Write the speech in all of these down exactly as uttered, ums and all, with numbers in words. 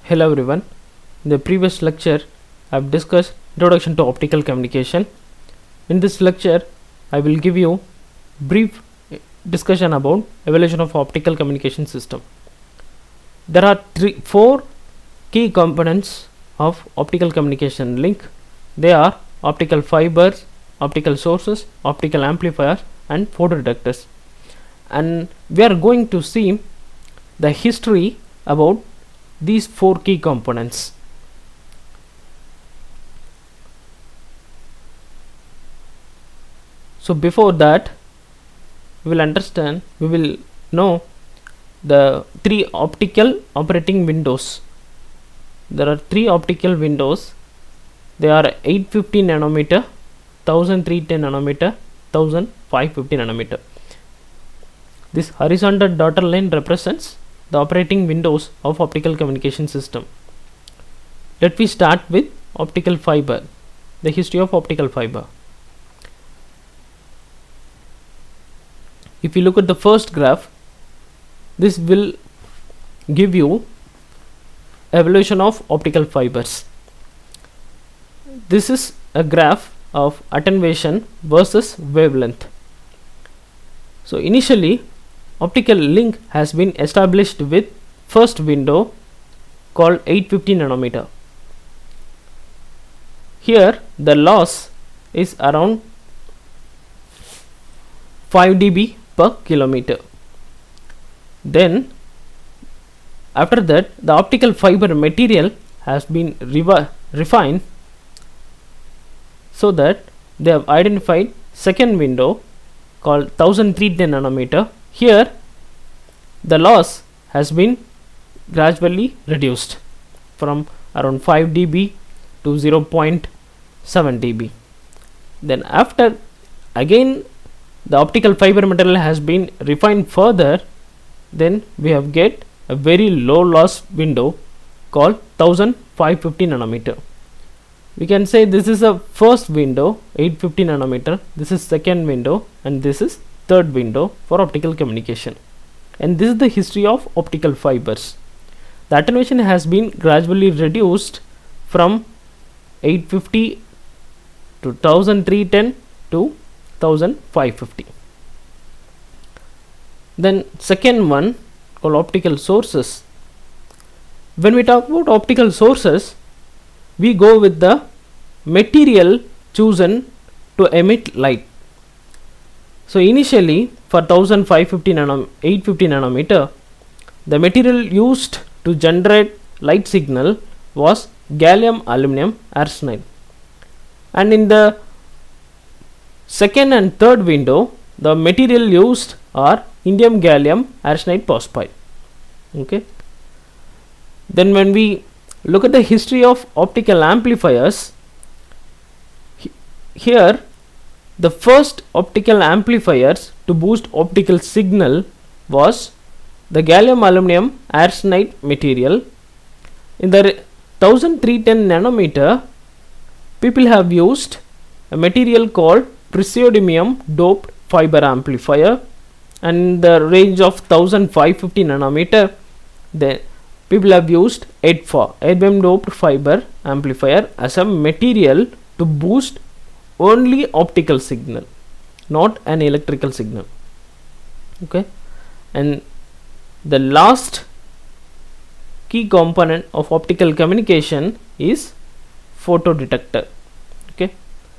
Hello everyone. In the previous lecture, I have discussed introduction to optical communication. In this lecture, I will give you brief discussion about evolution of optical communication system. There are three, four key components of optical communication link. They are optical fibers, optical sources, optical amplifiers, and photodetectors. And we are going to see the history about these four key components. So before that, we will understand, we will know the three optical operating windows. There are three optical windows. They are eight fifty nanometer, thirteen ten nanometer, fifteen fifty nanometer. This horizontal dotted line represents the operating windows of optical communication system. Let me start with optical fiber, the history of optical fiber. If you look at the first graph, this will give you evolution of optical fibers. This is a graph of attenuation versus wavelength. So initially, optical link has been established with first window called eight fifty nanometer. Here the loss is around five D B per kilometer. Then after that, the optical fiber material has been refined so that they have identified second window called thirteen ten nanometer. Here the loss has been gradually reduced from around five D B to zero point seven D B. Then after again the optical fiber material has been refined further, then we have get a very low loss window called fifteen fifty nanometer. We can say this is a first window, eight fifty nanometer, this is second window, and this is third window for optical communication. And this is the history of optical fibers. The attenuation has been gradually reduced from eight fifty to thirteen ten to fifteen fifty. Then second one called optical sources. When we talk about optical sources, we go with the material chosen to emit light. So initially for fifteen fifty nanom eight fifty nanometer, the material used to generate light signal was gallium aluminum arsenide, and in the second and third window the material used are indium gallium arsenide phosphide. Okay. Then when we look at the history of optical amplifiers, he here the first optical amplifiers to boost optical signal was the gallium aluminum arsenide material. In the thirteen ten nanometer, people have used a material called praseodymium doped fiber amplifier, and in the range of fifteen fifty nanometer, the people have used E D F A, erbium doped fiber amplifier, as a material to boost only optical signal, not an electrical signal. Okay. And the last key component of optical communication is photodetector. Okay.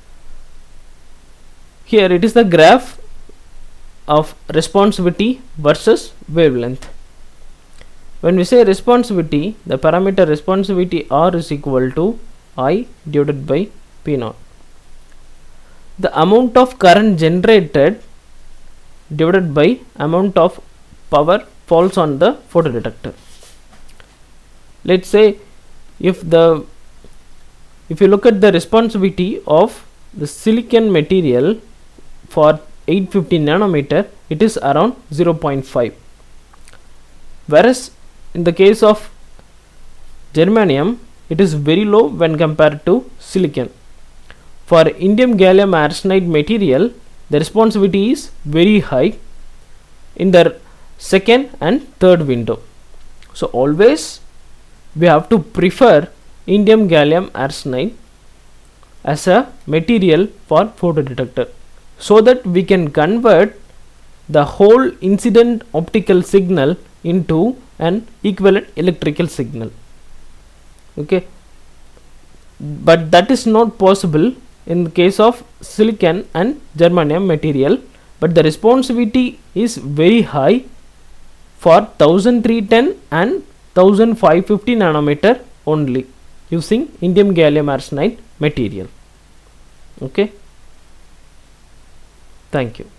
Here it is the graph of responsivity versus wavelength. When we say responsivity, the parameter responsivity R is equal to I divided by P naught. The amount of current generated divided by amount of power falls on the photodetector. Let's say if the if you look at the responsivity of the silicon material for eight fifty nanometer, it is around zero point five, whereas in the case of germanium it is very low when compared to silicon. For indium gallium arsenide material, the responsivity is very high in the second and third window. So always we have to prefer indium gallium arsenide as a material for photodetector, so that we can convert the whole incident optical signal into an equivalent electrical signal. Okay, but that is not possible in the case of silicon and germanium material, but the responsivity is very high for thirteen ten and fifteen fifty nanometer only using indium gallium arsenide material. Okay, thank you.